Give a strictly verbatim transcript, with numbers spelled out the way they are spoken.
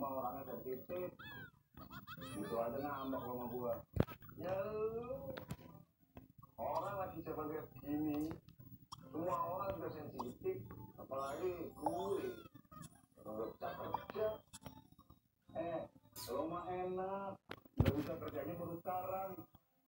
mah orangnya sensitif. Itu aja ngambek sama gua. Ya lu, orang lagi sebagai begini, semua orang juga sensitif, apalagi gue. Kalau bisa kerja, eh, lo mah enak, udah bisa kerjanya baru sekarang.